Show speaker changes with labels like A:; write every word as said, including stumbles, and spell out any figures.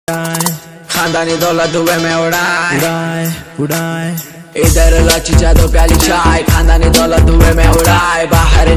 A: खानदानी दौलत धुएं में उड़ाए
B: उड़ाए उड़ाए
A: इधर लची जादू प्याली चाय, खानदानी दौलत धुएं में उड़ाए। बाहर